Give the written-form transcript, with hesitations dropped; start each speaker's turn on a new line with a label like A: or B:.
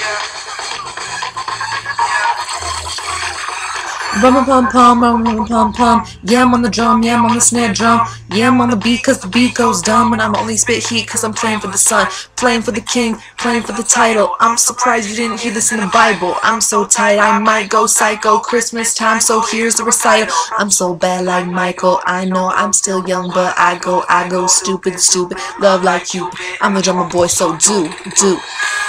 A: Rum pum pum, rum pum pum. Yeah, I'm on the drum, yeah, I'm on the snare drum. Yeah, I'm on the beat cause the beat goes dumb. And I'm only spit heat cause I'm playing for the sun, playing for the king, playing for the title. I'm surprised you didn't hear this in the Bible. I'm so tight, I might go psycho. Christmas time, so here's the recital. I'm so bad like Michael. I know I'm still young, but I go stupid, stupid. Love like you. I'm the drummer boy, so do.